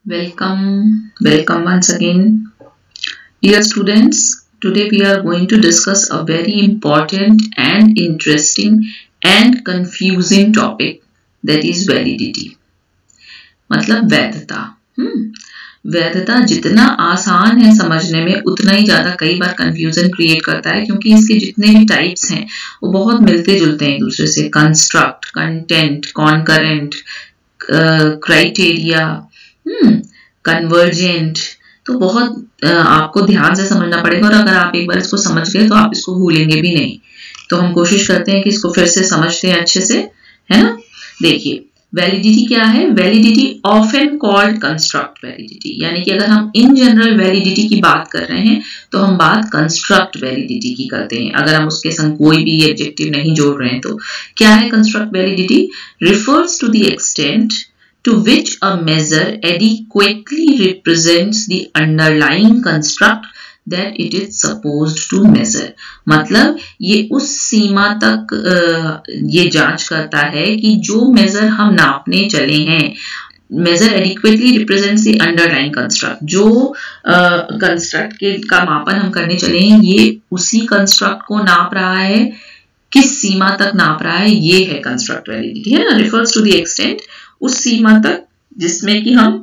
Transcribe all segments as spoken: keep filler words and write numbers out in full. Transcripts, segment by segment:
Welcome, welcome once again. Dear students, today we are going to discuss a very important and interesting and confusing topic, that is validity. मतलब वैधता. हम्म वैधता जितना आसान है समझने में उतना ही ज्यादा कई बार कंफ्यूजन क्रिएट करता है, क्योंकि इसके जितने भी टाइप्स हैं वो बहुत मिलते जुलते हैं एक दूसरे से. Construct, content, concurrent, criteria, convergent. तो बहुत आ, आपको ध्यान से समझना पड़ेगा, और अगर आप एक बार इसको समझ गए तो आप इसको भूलेंगे भी नहीं. तो हम कोशिश करते हैं कि इसको फिर से समझते हैं अच्छे से, है ना. देखिए, वैलिडिटी क्या है. Validity often called construct validity, यानी कि अगर हम इन जनरल वैलिडिटी की बात कर रहे हैं तो हम बात कंस्ट्रक्ट वैलिडिटी की करते हैं. अगर हम उसके संग कोई भी एडजेक्टिव नहीं जोड़ रहे हैं तो क्या है construct validity. Refers to the extent to which a measure adequately represents the underlying construct that it is supposed to measure. मतलब ये उस सीमा तक ये जांच करता है कि जो मेजर हम नापने चले हैं, measure adequately represents the underlying construct, जो कंस्ट्रक्ट uh, के का मापन हम करने चले हैं ये उसी कंस्ट्रक्ट को नाप रहा है, किस सीमा तक नाप रहा है, ये है कंस्ट्रक्ट वैलिडिटी, है ना. रिफर्स टू द एक्सटेंट, उस सीमा तक जिसमें कि हम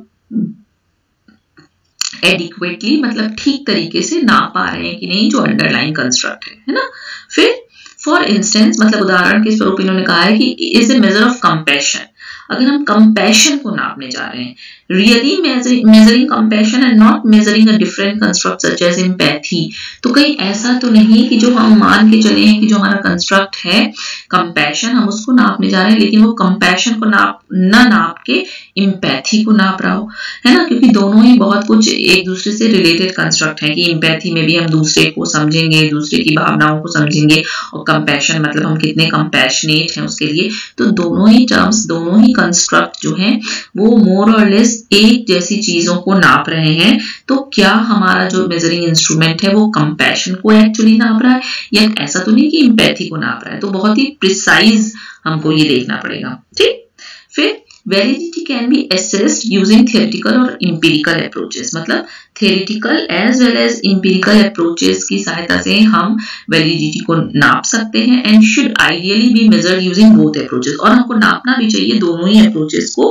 एडिक्वेटली मतलब ठीक तरीके से नाप पा रहे हैं कि नहीं जो अंडरलाइन कंस्ट्रक्ट है, है ना. फिर फॉर इंस्टेंस मतलब उदाहरण के स्वरूप इन्होंने कहा है कि is a measure of compassion. अगर हम कंपैशन को नापने जा रहे हैं, really measuring compassion and not measuring a different construct such as empathy. तो कहीं ऐसा तो नहीं कि जो हम मान के चले हैं कि जो हमारा कंस्ट्रक्ट है कंपैशन, हम उसको नापने जा रहे हैं लेकिन वो कंपैशन को नाप न नाप के एम्पैथी को नाप रहा हो, है ना. क्योंकि दोनों ही बहुत कुछ एक दूसरे से रिलेटेड कंस्ट्रक्ट है कि एम्पैथी में भी हम दूसरे को समझेंगे, दूसरे की भावनाओं को समझेंगे, और कंपैशन मतलब हम कितने कंपैशनेट हैं उसके लिए. तो दोनों ही टर्म्स, दोनों ही कंस्ट्रक्ट जो हैं वो मोर और लेस एक जैसी चीजों को नाप रहे हैं. तो क्या हमारा जो मेजरिंग इंस्ट्रूमेंट है वो कंपैशन को एक्चुअली नाप रहा है या ऐसा तो नहीं कि एम्पैथी को नाप रहा है. तो बहुत ही प्रिसाइज हमको ये देखना पड़ेगा, ठीक. फिर validity can be assessed using theoretical और एम्पिरिकल अप्रोचेस. मतलब theoretical as well as empirical approaches की सहायता से हम वैलिडिटी को नाप सकते हैं, and should ideally be measured using both approaches. और हमको नापना भी चाहिए दोनों ही अप्रोचेस को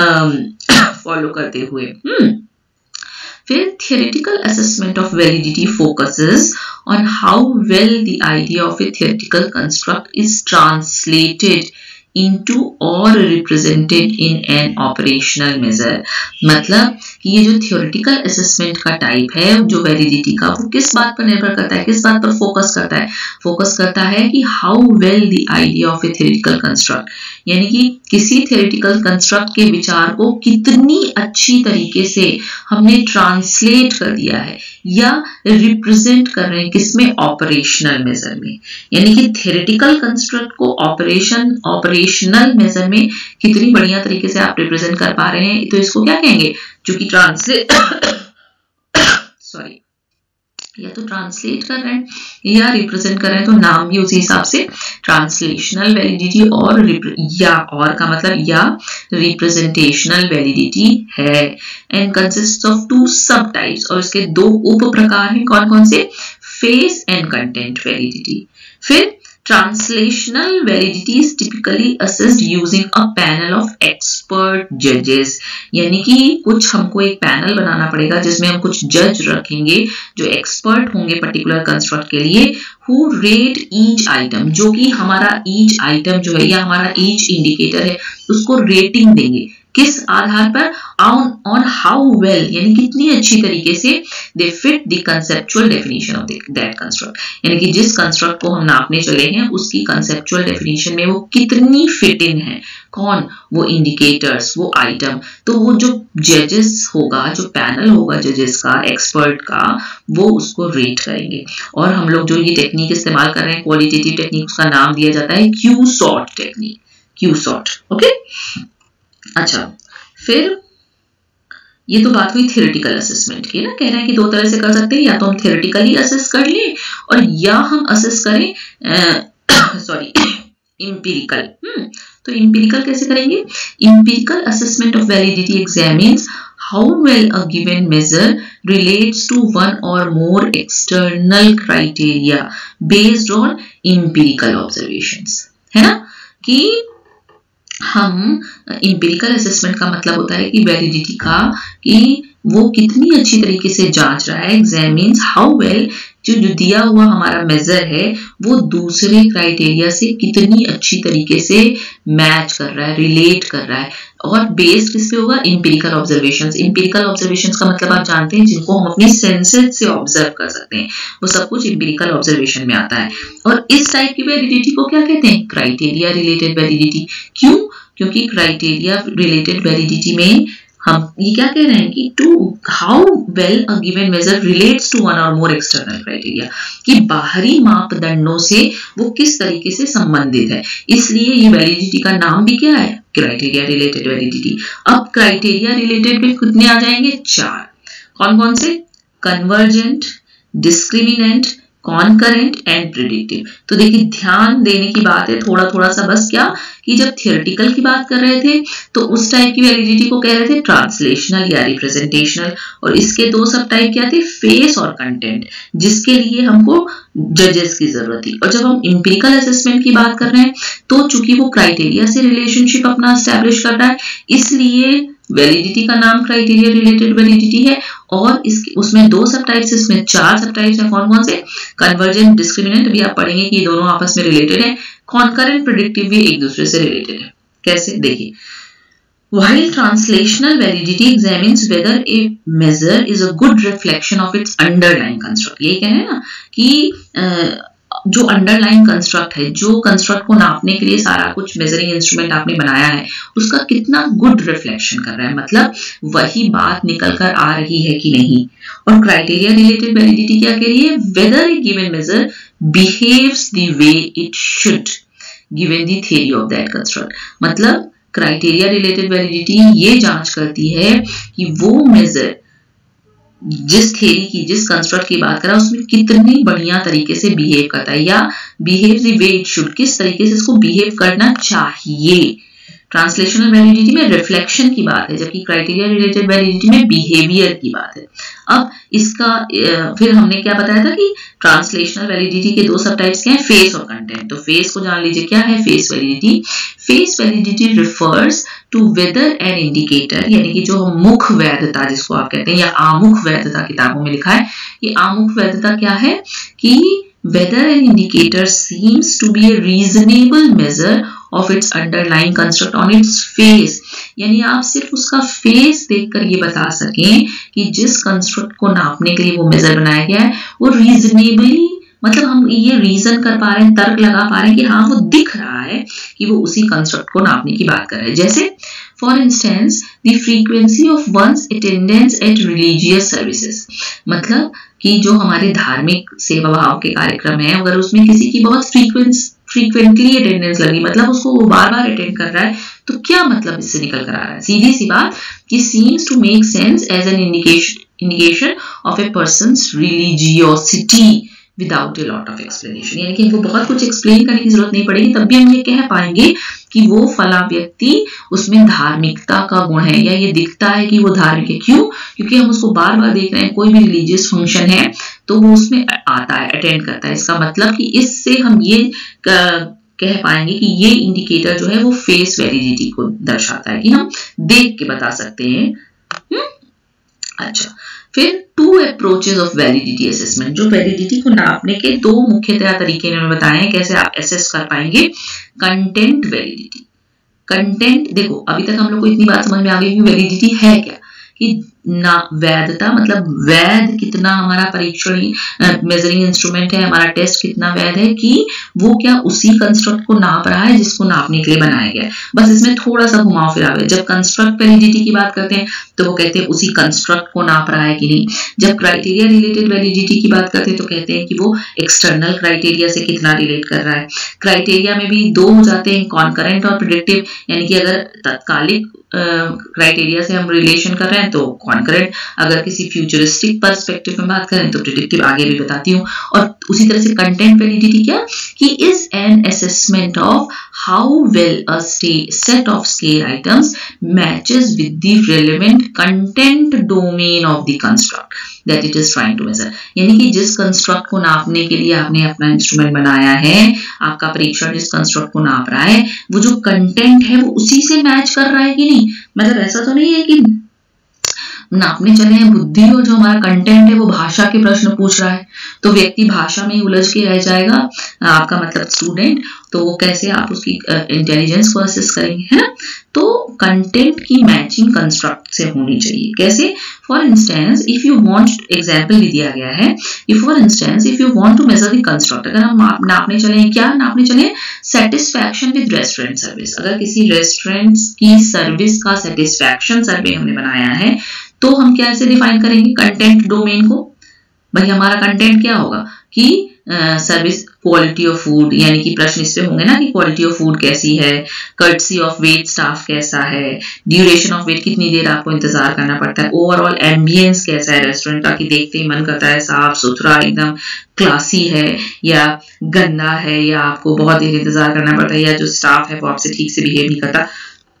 फॉलो करते हुए. हम्म फिर theoretical assessment of validity focuses on how well the idea of a theoretical construct is translated into or represented in an operational measure. मतलब कि ये जो थियोरेटिकल असेसमेंट का टाइप है जो वैलिडिटी का, वो किस बात पर निर्भर करता है, किस बात पर फोकस करता है. फोकस करता है कि how well the idea of a theoretical construct, यानी कि किसी थियोरेटिकल कंस्ट्रक्ट के विचार को कितनी अच्छी तरीके से हमने ट्रांसलेट कर दिया है या रिप्रेजेंट कर रहे हैं किसमें, ऑपरेशनल मेजर में. यानी कि थियोरेटिकल कंस्ट्रक्ट को ऑपरेशन ऑपरेशनल मेजर में कितनी बढ़िया तरीके से आप रिप्रेजेंट कर पा रहे हैं. तो इसको क्या कहेंगे, जो कि ट्रांसलेट सॉरी या तो ट्रांसलेट कर रहे हैं या रिप्रेजेंट कर रहे हैं, तो नाम भी उसी हिसाब से ट्रांसलेशनल वैलिडिटी और या और का मतलब या रिप्रेजेंटेशनल वैलिडिटी है. And consist of two sub types, और इसके दो उप प्रकार हैं. कौन कौन से, फेस एंड कंटेंट वैलिडिटी. फिर Translational validity is typically assessed using a panel of expert judges. यानी कि कुछ हमको एक पैनल बनाना पड़ेगा जिसमें हम कुछ जज रखेंगे जो एक्सपर्ट होंगे पर्टिकुलर कंस्ट्रक्ट के लिए, who rate each item, जो कि हमारा each item जो है या हमारा each इंडिकेटर है उसको रेटिंग देंगे. किस आधार पर, ऑन ऑन हाउ वेल, यानी कितनी अच्छी तरीके से they fit the conceptual definition of that construct. यानी कि जिस कंस्ट्रक्ट को हम नापने चले हैं उसकी कंसेप्चुअल डेफिनेशन में वो कितनी फिट इन है. कौन, वो इंडिकेटर्स, वो आइटम. तो वो जो जजेस होगा, जो पैनल होगा जजेस का, एक्सपर्ट का, वो उसको रेट करेंगे. और हम लोग जो ये टेक्निक इस्तेमाल कर रहे हैं क्वालिटेटिव टेक्निक, उसका नाम दिया जाता है Q sort technique. Q sort, okay. अच्छा, फिर ये तो बात हुई थियोरेटिकल असेसमेंट की ना. कह रहे हैं कि दो तरह से कर सकते हैं, या तो हम थियोरेटिकली असेस कर लें और या हम असेस करें सॉरी एम्पिरिकल. हम्म तो एम्पिरिकल कैसे करेंगे. Empirical assessment of validity examines how well a given measure relates to one or more external criteria based on empirical observations, है ना, कि हम empirical assessment का मतलब होता है कि validity का, कि वो कितनी अच्छी तरीके से जांच रहा है, examines how well जो जो दिया हुआ हमारा मेजर है वो दूसरे क्राइटेरिया से कितनी अच्छी तरीके से मैच कर रहा है, रिलेट कर रहा है, और बेस्ड किस पे होगा, इंपेरिकल ऑब्जर्वेशंस। इंपेरिकल ऑब्जर्वेशंस का मतलब आप जानते हैं जिनको हम अपनी सेंसेस से ऑब्जर्व कर सकते हैं, वो सब कुछ इंपेरिकल ऑब्जर्वेशन में आता है। और इस टाइप की वैलिडिटी को क्या कहते हैं, क्राइटेरिया रिलेटेड वैलिडिटी। क्यों, क्योंकि क्राइटेरिया रिलेटेड वैलिडिटी में हम ये क्या कह रहे हैं कि to how well a given measure relates to one or more external criteria, कि बाहरी मापदंडों से वो किस तरीके से संबंधित है, इसलिए ये वैलिडिटी का नाम भी क्या है, क्राइटेरिया रिलेटेड वैलिडिटी। अब क्राइटेरिया रिलेटेड में कितने आ जाएंगे, चार। कौन कौन से, convergent, discriminant, concurrent and predictive. तो देखिए ध्यान देने की बात है थोड़ा थोड़ा सा बस, क्या कि जब थियोरेटिकल की बात कर रहे थे तो उस टाइप की वैलिडिटी को कह रहे थे ट्रांसलेशनल या रिप्रेजेंटेशनल, और इसके दो सब टाइप क्या थे, फेस और कंटेंट, जिसके लिए हमको जजेस की जरूरत थी। और जब हम इंपेरिकल असेसमेंट की बात कर रहे हैं तो चूंकि वो क्राइटेरिया से रिलेशनशिप अपना एस्टैब्लिश कर रहा है, इसलिए वैलिडिटी का नाम क्राइटेरिया रिलेटेड वैलिडिटी है। और इसके उसमें दो सब टाइप्स, इसमें चार सब टाइप्स हैं। कौन कौन से, कन्वर्जेंट, डिस्क्रिमिनेंट, भी आप पढ़ेंगे कि ये दोनों आपस में रिलेटेड है। कॉनकरेंट, प्रेडिक्टिव भी एक दूसरे से रिलेटेड है। कैसे, देखिए, while translational validity examines whether a measure is a good reflection of its underlying construct, यही कह रहे हैं ना कि जो अंडरलाइन कंस्ट्रक्ट है, जो कंस्ट्रक्ट को नापने के लिए सारा कुछ मेजरिंग इंस्ट्रूमेंट आपने बनाया है, उसका कितना गुड रिफ्लेक्शन कर रहा है, मतलब वही बात निकल कर आ रही है कि नहीं। और क्राइटेरिया रिलेटेड वैलिडिटी क्या कह रही है, whether a given measure behaves the way it should given the theory of that construct. मतलब क्राइटेरिया रिलेटेड वैलिडिटी ये जांच करती है कि वो मेजर जिस थ्योरी की, जिस कंस्ट्रक्ट की बात कर रहा है, उसमें कितनी बढ़िया तरीके से बिहेव करता है, या behave the way it should, किस तरीके से इसको बिहेव करना चाहिए। ट्रांसलेशनल वैलिडिटी में रिफ्लेक्शन की बात है, जबकि क्राइटेरिया रिलेटेड वैलिडिटी में बिहेवियर की बात है। अब इसका फिर हमने क्या बताया था कि ट्रांसलेशनल वैलिडिटी के दो सब टाइप्स क्या हैं, फेस और कंटेंट। तो फेस को जान लीजिए, क्या है face validity. Face validity refers to whether an indicator, यानी कि जो मुख वैधता जिसको आप कहते हैं, या आमुख वैधता किताबों में लिखा है। ये आमुख वैधता क्या है कि whether an indicator seems to be a reasonable measure of its underlying construct on its face, यानी आप सिर्फ उसका फेस देखकर ये बता सकें कि जिस कंस्ट्रक्ट को नापने के लिए वो मेजर बनाया गया है वो रीजनेबली, मतलब हम ये रीजन कर पा रहे हैं, तर्क लगा पा रहे हैं कि हाँ वो दिख रहा है कि वो उसी कंस्ट्रक्ट को नापने की बात कर रहे हैं। जैसे for instance the frequency of one's attendance at religious services, मतलब कि जो हमारे धार्मिक सेवा भाव के कार्यक्रम है, अगर उसमें किसी की बहुत फ्रीक्वेंस फ्रीक्वेंटली अटेंडेंस लगी, मतलब उसको वो बार बार अटेंड कर रहा है, तो क्या मतलब इससे निकल कर आ रहा है, सीधी सी बात कि seems to make sense as an indication indication of a person's religiosity without a lot of explanation, यानी कि इनको बहुत कुछ एक्सप्लेन करने की जरूरत नहीं पड़ेगी, तब भी हम ये कह पाएंगे कि वो फला व्यक्ति उसमें धार्मिकता का गुण है, या ये दिखता है कि वो धार्मिक है। क्यों, क्योंकि हम उसको बार बार देख रहे हैं, कोई भी रिलीजियस फंक्शन है तो वो उसमें आता है, अटेंड करता है। इसका मतलब कि इससे हम ये कह पाएंगे कि ये इंडिकेटर जो है वो फेस वैलिडिटी को दर्शाता है, कि हम देख के बता सकते हैं। हुँ? अच्छा, फिर two approaches of validity assessment, जो वैलिडिटी को नापने के दो मुख्यतः तरीके इन्होंने बताए हैं कैसे आप असेस कर पाएंगे। कंटेंट वैलिडिटी, कंटेंट देखो अभी तक हम लोग को इतनी बात समझ में आ गई कि वैलिडिटी है क्या, कि ना वैधता मतलब वैध कितना हमारा परीक्षण मेजरिंग इंस्ट्रूमेंट है, हमारा टेस्ट कितना वैध है, कि वो क्या उसी कंस्ट्रक्ट को नाप रहा है जिसको नापने के लिए बनाया गया है। बस इसमें थोड़ा सा घुमाव फिराव है। जब कंस्ट्रक्ट वैलिडिटी की बात करते हैं तो वो कहते हैं उसी कंस्ट्रक्ट को नाप रहा है कि नहीं। जब क्राइटेरिया रिलेटेड वैलिडिटी की बात करते हैं तो कहते हैं कि वो एक्सटर्नल क्राइटेरिया से कितना रिलेट कर रहा है। क्राइटेरिया में भी दो हो जाते हैं, कॉनकरेंट और प्रेडिक्टिव, यानी कि अगर तत्कालिक क्राइटेरिया uh, से हम रिलेशन कर रहे हैं तो कॉन्करेंट। अगर किसी फ्यूचरिस्टिक पर्सपेक्टिव में बात करें तो प्रिडिक्टिव आगे भी बताती हूँ। और उसी तरह से कंटेंट वैलिडिटी क्या कि is an assessment of how well a set of scale items matches with the relevant content domain of the construct that it is trying to measure. यानी कि जिस कंस्ट्रक्ट को नापने के लिए आपने अपना इंस्ट्रूमेंट बनाया है, आपका परीक्षण जिस कंस्ट्रक्ट को नाप रहा है, वो जो कंटेंट है वो उसी से मैच कर रहा है कि नहीं। मतलब ऐसा तो नहीं है कि नापने चले हैं बुद्धि और जो हमारा कंटेंट है वो भाषा के प्रश्न पूछ रहा है, तो व्यक्ति भाषा में ही उलझ के रह जाएगा, आपका मतलब स्टूडेंट, तो वो कैसे आप उसकी इंटेलिजेंस को असेस करेंगे, है ना। तो कंटेंट की मैचिंग कंस्ट्रक्ट से होनी चाहिए। कैसे? For instance if you want, example भी दिया गया है, if for instance if you want to measure the construct, अगर हम नापने चले, क्या नापने चले, सेटिस्फैक्शन विद रेस्टोरेंट सर्विस। अगर किसी रेस्टोरेंट की सर्विस का सेटिस्फैक्शन सर्वे हमने बनाया है तो हम कैसे डिफाइन करेंगे कंटेंट डोमेन को। भाई हमारा कंटेंट क्या होगा कि सर्विस, क्वालिटी ऑफ फूड, यानी कि प्रश्न इससे होंगे ना कि क्वालिटी ऑफ फूड कैसी है, कर्टसी ऑफ वेट स्टाफ कैसा है, ड्यूरेशन ऑफ वेट, कितनी देर आपको इंतजार करना पड़ता है, ओवरऑल एम्बियंस कैसा है रेस्टोरेंट का कि देखते ही मन करता है साफ सुथरा एकदम क्लासी है या गंदा है, या आपको बहुत देर इंतजार करना पड़ता है, या जो स्टाफ है वो आपसे ठीक से बिहेव नहीं करता।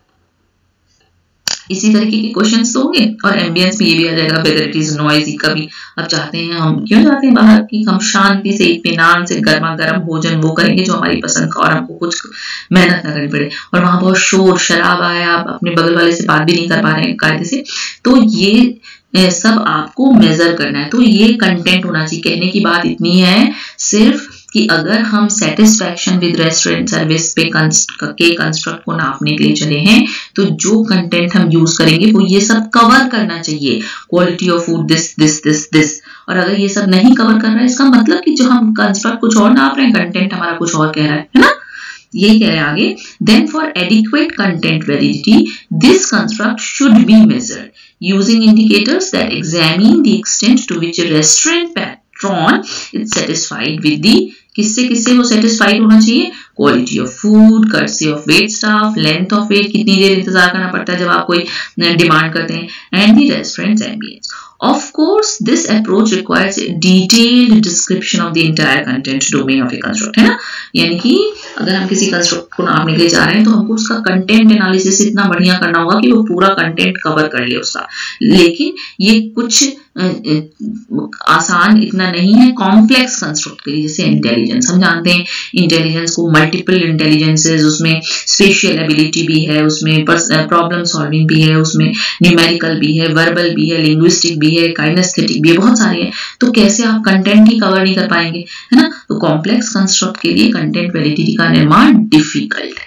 इसी तरीके के क्वेश्चंस तो होंगे। और एम्बियंस में ये भी आ जाएगा वेदर इट इज नॉइजी। कभी अब चाहते हैं हम, क्यों जाते हैं बाहर की, हम शांति से इत्मीनान से गर्मा गर्म भोजन वो करेंगे जो हमारी पसंद का और हमको कुछ मेहनत ना करनी पड़े, और वहां बहुत शोर शराबा है, आप अपने बगल वाले से बात भी नहीं कर पा रहे हैं कायदे से, तो ये सब आपको मेजर करना है। तो ये कंटेंट होना चाहिए। कहने की बात इतनी है सिर्फ कि अगर हम सेटिस्फैक्शन विद रेस्टोरेंट सर्विस पे के कंस्ट्रक्ट को नापने के लिए चले हैं तो जो कंटेंट हम यूज करेंगे वो ये सब कवर करना चाहिए, quality of food this this this this. और अगर ये सब नहीं कवर कर रहा है इसका मतलब कि जो हम कंस्ट्रक्ट कुछ और नाप रहे हैं, कंटेंट हमारा कुछ और कह रहा है, है ना। यही कह रहे हैं आगे, then for adequate content validity this construct should be measured using indicators that examine the extent to which restaurant patron is satisfied with the, किससे किससे वो सेटिस्फाइड होना चाहिए, quality of food, courtesy of wait staff, length of wait, कितनी देर इंतजार करना पड़ता है जब आप कोई डिमांड करते हैं, and the restaurant's ambience. Of course, this approach requires a detailed description of the entire content domain of a construct, है ना। यानी कि अगर हम किसी कंस्ट्रक्ट को नापने के लिए जा रहे हैं तो हमको उसका कंटेंट एनालिसिस इतना बढ़िया करना होगा कि वो पूरा कंटेंट कवर कर ले उसका। लेकिन ये कुछ आसान इतना नहीं है कॉम्प्लेक्स कंस्ट्रक्ट के लिए, जैसे इंटेलिजेंस। हम जानते हैं इंटेलिजेंस को मल्टीपल इंटेलिजेंसेस, उसमें स्पेशियल एबिलिटी भी है, उसमें प्रॉब्लम सॉल्विंग भी है, उसमें न्यूमेरिकल भी है, वर्बल भी है, लिंग्विस्टिक भी है, काइनेस्थेटिक भी है, बहुत सारे हैं। तो कैसे आप कंटेंट ही कवर नहीं कर पाएंगे, है ना। तो कॉम्प्लेक्स कंस्ट्रक्ट के लिए कंटेंट वैलिडिटी का निर्माण डिफिकल्ट है।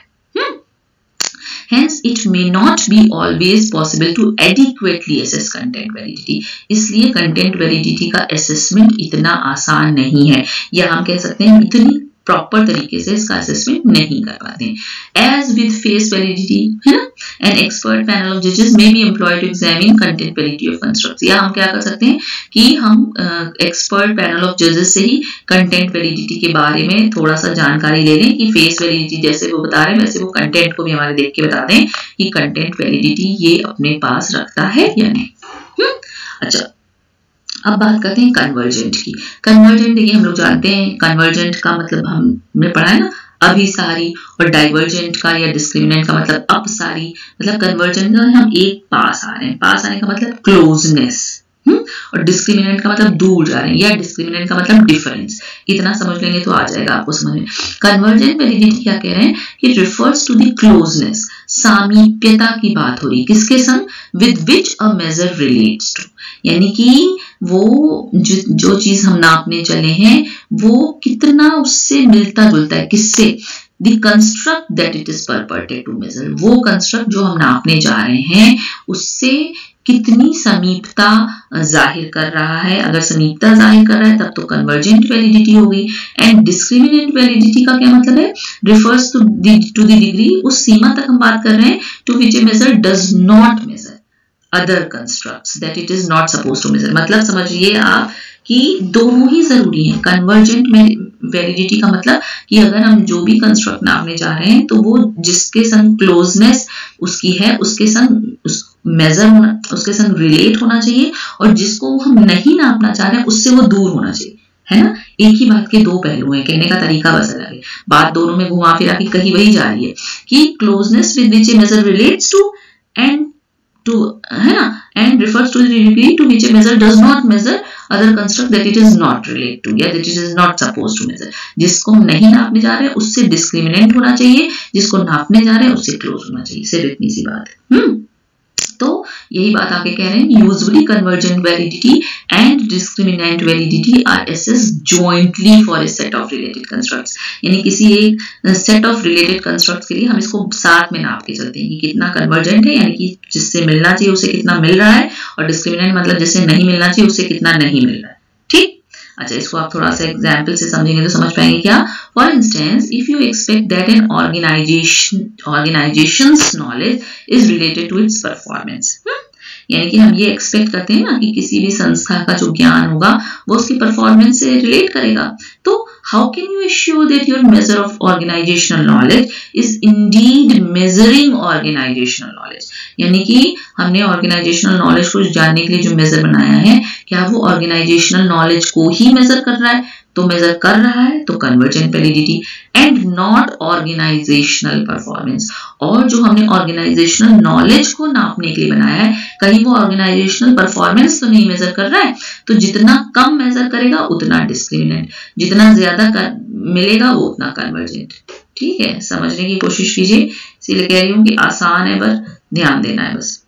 Hence, it may not be always possible to adequately assess content validity. इसलिए content validity का assessment इतना आसान नहीं है, या हम कह सकते हैं इतनी प्रॉपर तरीके से इसका असेसमेंट नहीं कर पाते हैं। As with face validity, है ना, an expert panel of judges may be employed to examine content validity of constructs. या हम क्या कर सकते हैं कि हम एक्सपर्ट पैनल ऑफ जजेस से ही कंटेंट वैलिडिटी के बारे में थोड़ा सा जानकारी ले लें कि फेस वैलिडिटी जैसे वो बता रहे हैं वैसे वो कंटेंट को भी हमारे देख के बता दें कि कंटेंट वैलिडिटी ये अपने पास रखता है या नहीं। हुँ? अच्छा, अब बात करते हैं कन्वर्जेंट की। कन्वर्जेंट देखिए हम लोग जानते हैं कन्वर्जेंट का मतलब हमने पढ़ा है ना, अभिसारी, और डाइवर्जेंट का या डिस्क्रिमिनेंट का मतलब अपसारी। मतलब कन्वर्जेंट का हम एक पास आ रहे हैं, पास आने का मतलब क्लोजनेस, और डिस्क्रिमिनेंट का मतलब दूर जा रहे हैं, या डिस्क्रिमिनेंट का मतलब डिफरेंस। इतना समझ लेंगे तो आ जाएगा आपको समझ में। कन्वर्जेंट वैलिडिटी क्या कह रहे हैं कि रिफर्स टू द क्लोजनेस, सामीप्यता की बात हो रही, किसके संग, with which a measure relates to. यानी कि वो जो, जो चीज हम नापने चले हैं वो कितना उससे मिलता जुलता है, किससे, the construct that it is purported to measure. वो कंस्ट्रक्ट जो हम नापने जा रहे हैं उससे कितनी समीपता जाहिर कर रहा है। अगर समीपता जाहिर कर रहा है तब तो कन्वर्जेंट वैलिडिटी होगी। एंड डिस्क्रिमिनेंट वैलिडिटी का क्या मतलब है, refers to to the degree, उस सीमा तक हम बात कर रहे हैं to which a measure does not measure other constructs that it is not suppose to measure. मतलब समझिए आप कि दोनों ही जरूरी हैं। कन्वर्जेंट वैलिडिटी का मतलब कि अगर हम जो भी कंस्ट्रक्ट नापने जा रहे हैं तो वो जिसके संग क्लोजनेस उसकी है उसके संग उस मेजर होना, उसके संग रिलेट होना चाहिए, और जिसको हम नहीं नापना चाह रहे हैं उससे वो दूर होना चाहिए, है ना। एक ही बात के दो पहलू हैं, कहने का तरीका बस अलग है, बात दोनों में घुमा फिरा के कहीं वही जा रही है कि closeness with which a measure relates to and to, है ना, and refers to the degree to which a measure does not measure other construct that it is not relate to, या that it is not suppose to measure. जिसको हम नहीं नापने जा रहे हैं उससे डिस्क्रिमिनेंट होना चाहिए, जिसको नापने जा रहे हैं उससे क्लोज होना चाहिए, सिर्फ इतनी सी बात है। हम्म तो यही बात आगे कह रहे हैं, usually convergent validity and discriminant validity are assessed jointly for a set of related constructs, यानी किसी एक सेट ऑफ रिलेटेड कंस्ट्रक्ट्स के लिए हम इसको साथ में नाप के चलते हैं कि कितना कन्वर्जेंट है, यानी कि जिससे मिलना चाहिए उसे कितना मिल रहा है, और डिस्क्रिमिनेंट मतलब जिससे नहीं मिलना चाहिए उसे कितना नहीं मिल रहा है। ठीक, अच्छा, इसको आप थोड़ा सा एग्जाम्पल से समझेंगे तो समझ पाएंगे क्या। For instance, if you expect that an organisation organisation's knowledge is related to its performance, यानी कि हम ये एक्सपेक्ट करते हैं ना कि किसी भी संस्था का जो ज्ञान होगा वो उसकी परफॉर्मेंस से रिलेट करेगा, तो how can you assure that your measure of organizational knowledge is indeed measuring organizational knowledge, यानी कि हमने ऑर्गेनाइजेशनल नॉलेज को जानने के लिए जो मेजर बनाया है, क्या वो ऑर्गेनाइजेशनल नॉलेज को ही मेजर कर रहा है, तो मेजर कर रहा है तो convergent validity, and not organisational performance, और जो हमने ऑर्गेनाइजेशनल नॉलेज को नापने के लिए बनाया है कहीं वो ऑर्गेनाइजेशनल परफॉर्मेंस तो नहीं मेजर कर रहा है, तो जितना कम मेजर करेगा उतना डिस्क्रिमिनेंट, जितना ज्यादा मिलेगा वो उतना कन्वर्जेंट। ठीक है, समझने की कोशिश कीजिए, इसीलिए कह रही हूँ कि आसान है, बस ध्यान देना है बस।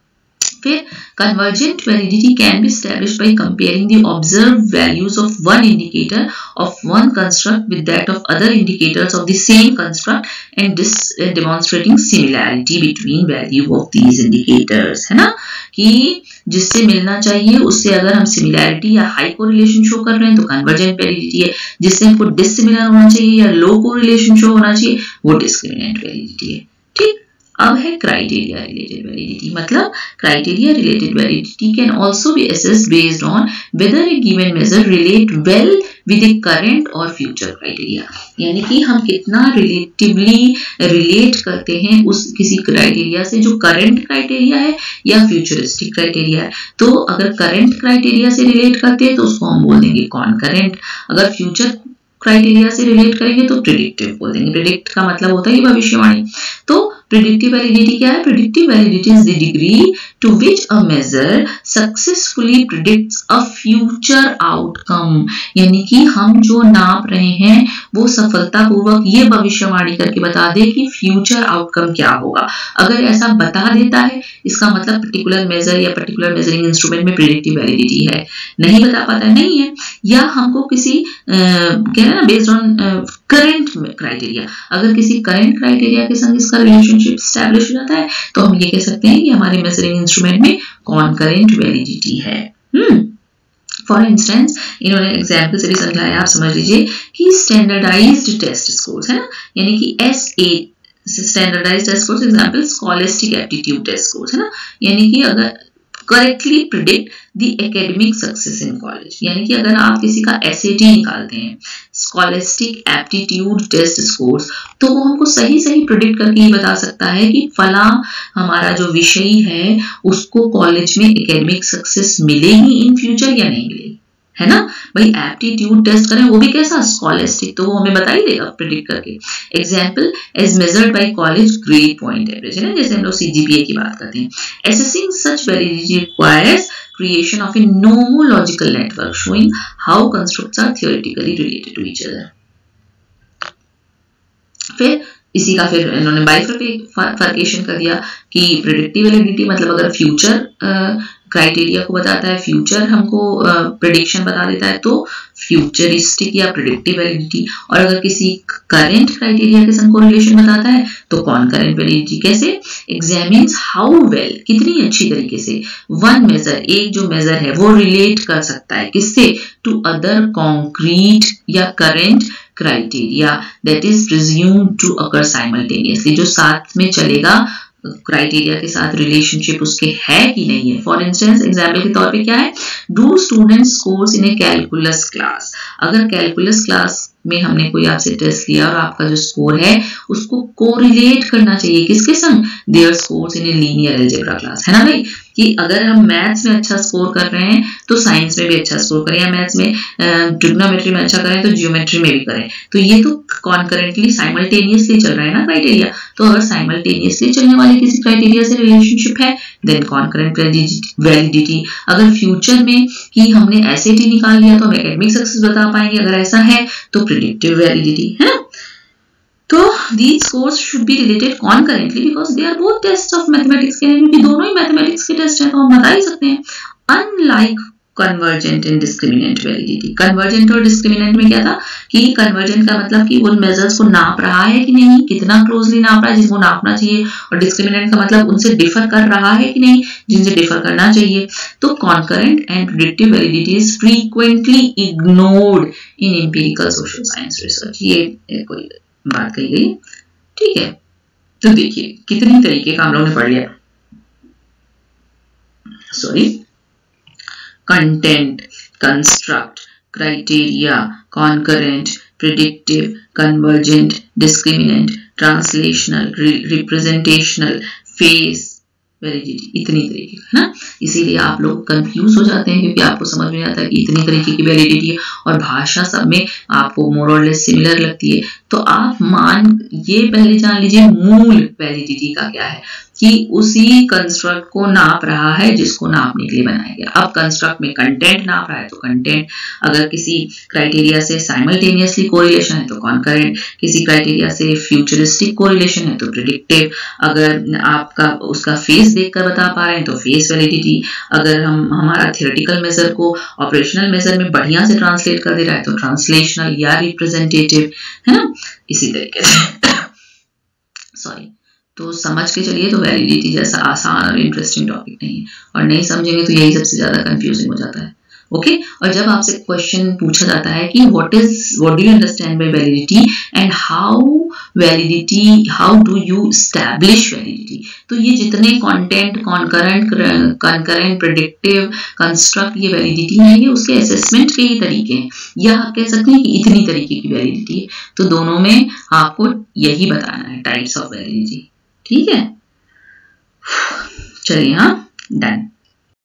फिर convergent validity can be established by comparing the observed values of one indicator of one construct with that of other indicators of the same construct and this uh, demonstrating similarity between value of these indicators, है ना, कि जिससे मिलना चाहिए उससे अगर हम similarity या हाई कोरिलेशन शो कर रहे हैं तो कन्वर्जेंट वैलिडिटी है, जिससे हमको डिससिमिलर होना चाहिए या लो कोरिलेशन शो होना चाहिए वो डिस्क्रिमिनेंट वैलिडिटी है। ठीक, अब है क्राइटेरिया रिलेटेड वैलिडिटी, मतलब criteria related validity can also be assessed based on whether a given measure relate well with a current or future criteria, यानी कि हम कितना रिलेटिवली रिलेट करते हैं उस किसी क्राइटेरिया से जो करंट क्राइटेरिया है या फ्यूचरिस्टिक क्राइटेरिया है। तो अगर करंट क्राइटेरिया से रिलेट करते हैं तो उसको हम बोल देंगे कॉनकरेंट, अगर फ्यूचर क्राइटेरिया से रिलेट करेंगे तो प्रिडिक्टिव बोल देंगे। प्रिडिक्ट का मतलब होता है भविष्यवाणी। तो प्रिडिक्टिव वैलिडिटी क्या है? Predictive validity is the degree to which a measure successfully predicts a future outcome, यानी कि हम जो नाप रहे हैं वो सफलतापूर्वक ये भविष्यवाणी करके बता दे कि फ्यूचर आउटकम क्या होगा। अगर ऐसा बता देता है इसका मतलब पर्टिकुलर मेजर या पर्टिकुलर मेजरिंग इंस्ट्रूमेंट में प्रिडिक्टिव वैलिडिटी है। नहीं बता पाता नहीं है, या हमको किसी क्या है ना बेस्ड ऑन करंट क्राइटेरिया, अगर किसी करंट क्राइटेरिया के संग इसका रिलेशनशिप स्टैब्लिश हो जाता है तो हम ये कह सकते हैं कि हमारे मेजरिंग इंस्ट्रूमेंट में कॉनकरेंट वैलिडिटी है। हम्म फॉर इंस्टेंस इन्होंने एग्जाम्पल से भी समझाया, आप समझ लीजिए कि स्टैंडर्डाइज्ड टेस्ट स्कोर्स है ना, यानी कि S A standardised test scores, example scholastic aptitude test scores है ना, यानी कि अगर correctly predict the academic success in college, यानी कि अगर आप किसी का एस ए टी निकालते हैं स्कॉलास्टिक एप्टीट्यूड टेस्ट स्कोर्स, तो वो हमको सही सही प्रिडिक्ट करके ये बता सकता है कि फला हमारा जो विषय है उसको कॉलेज में एकेडमिक सक्सेस मिलेगी इन फ्यूचर या नहीं मिलेगी, है ना भाई। एप्टीट्यूड टेस्ट करें वो भी कैसा स्कॉलास्टिक, तो वो हमें बता ही देगा प्रिडिक्ट करके। Example as measured by college grade point average है ना, जैसे हम लोग सीजीपीए की बात करते हैं। Assessing such validity requires creation of a nomological network showing how constructs are theoretically related to each other। फिर इसी का फिर इन्होंने बाइफर्केशन कर दिया कि प्रेडिक्टिव वैलिडिटी मतलब अगर फ्यूचर क्राइटेरिया को बताता है, फ्यूचर हमको प्रेडिक्शन uh, बता देता है तो फ्यूचरिस्टिक या प्रेडिक्टिव वैलिडिटी, और अगर किसी करंट क्राइटेरिया के संग कोरिलेशन बताता है तो कॉनकरेंट वैलिडिटी। कैसे? एग्जामिन्स हाउ वेल, कितनी अच्छी तरीके से वन मेजर, एक जो मेजर है वो रिलेट कर सकता है किससे, टू अदर कॉन्क्रीट या current criteria that is presumed to occur simultaneously, जो साथ में चलेगा क्राइटेरिया के साथ रिलेशनशिप उसके है कि नहीं है। फॉर इंस्टेंस एग्जाम्पल के तौर पे क्या है, do student scores in a calculus class. अगर कैलकुलस क्लास में हमने कोई आपसे टेस्ट लिया और आपका जो स्कोर है उसको कोरिलेट करना चाहिए किसके संग, their scores in a linear algebra class, है ना भाई, कि अगर हम मैथ्स में अच्छा स्कोर कर रहे हैं तो साइंस में भी अच्छा स्कोर करें, या मैथ्स में ट्रिग्नोमेट्री में अच्छा करें तो जियोमेट्री में भी करें। तो ये तो कॉन्करेंटली साइमल्टेनियसली चल रहा है ना क्राइटेरिया। तो अगर साइमल्टेनियसली चलने वाले किसी क्राइटेरिया से रिलेशनशिप है देन कॉन्करेंट वैलिडिटी। अगर फ्यूचर में कि हमने एसएटी निकाल लिया तो हम एकेडमिक सक्सेस बता पाएंगे, अगर ऐसा है तो प्रेडिक्टिव वैलिडिटी, है ना। तो these scores should be related concurrently because they are both tests of mathematics के, क्योंकि दोनों ही मैथमेटिक्स के टेस्ट हैं तो हम बता ही सकते हैं। Unlike convergent and discriminant validity, convergent और discriminant में क्या था कि convergent का मतलब कि उन मेजर्स को नाप रहा है कि नहीं, कितना क्लोजली नाप रहा है जिसको नापना चाहिए, और discriminant का मतलब उनसे डिफर कर रहा है कि नहीं जिनसे डिफर करना चाहिए। तो concurrent and predictive validity is frequently ignored in empirical social science research। ये कोई बात कही गई, ठीक है। तो देखिए कितनी तरीके का हम लोगों ने पढ़ लिया, sorry, content, construct, criteria, concurrent, predictive, convergent, discriminant, translational, representational, face validity, इतनी तरीके है ना। इसीलिए आप लोग कंफ्यूज हो जाते हैं क्योंकि आपको समझ में आता है कि इतनी तरीके की वैलिडिटी है और भाषा सब में आपको मोर और लेस सिमिलर लगती है। तो आप मान ये पहले जान लीजिए मूल वैलिडिटी का क्या है, कि उसी कंस्ट्रक्ट को नाप रहा है जिसको नापने के लिए बनाया गया। अब कंस्ट्रक्ट में कंटेंट नाप रहा है तो कंटेंट, अगर किसी क्राइटेरिया से साइमल्टेनियसली कोरिलेशन है तो कॉन्करेंट, किसी क्राइटेरिया से फ्यूचरिस्टिक कोरिलेशन है तो प्रेडिक्टिव, अगर आपका उसका फेस देखकर बता पा रहे हैं तो फेस वैलिडिटी, अगर हम हमारा थियोरेटिकल मेजर को ऑपरेशनल मेजर में बढ़िया से ट्रांसलेट कर दे रहा है तो ट्रांसलेशनल या रिप्रेजेंटेटिव, है ना, इसी तरीके से सॉरी। तो समझ के चलिए, तो वैलिडिटी जैसा आसान और इंटरेस्टिंग टॉपिक नहीं है, और नहीं समझेंगे तो यही सबसे ज्यादा कंफ्यूजिंग हो जाता है। Okay okay? और जब आपसे क्वेश्चन पूछा जाता है कि what is what do you understand by validity and how validity how do you establish validity, तो ये जितने content, concurrent, concurrent, predictive, construct, ये वैलिडिटी है, ये उसके असेसमेंट के ही तरीके हैं, या आप कह सकते हैं कि इतनी तरीके की वैलिडिटी है। तो दोनों में आपको यही बताना है, टाइप्स ऑफ वैलिडिटी, ठीक है। चलिए, हाँ, डन।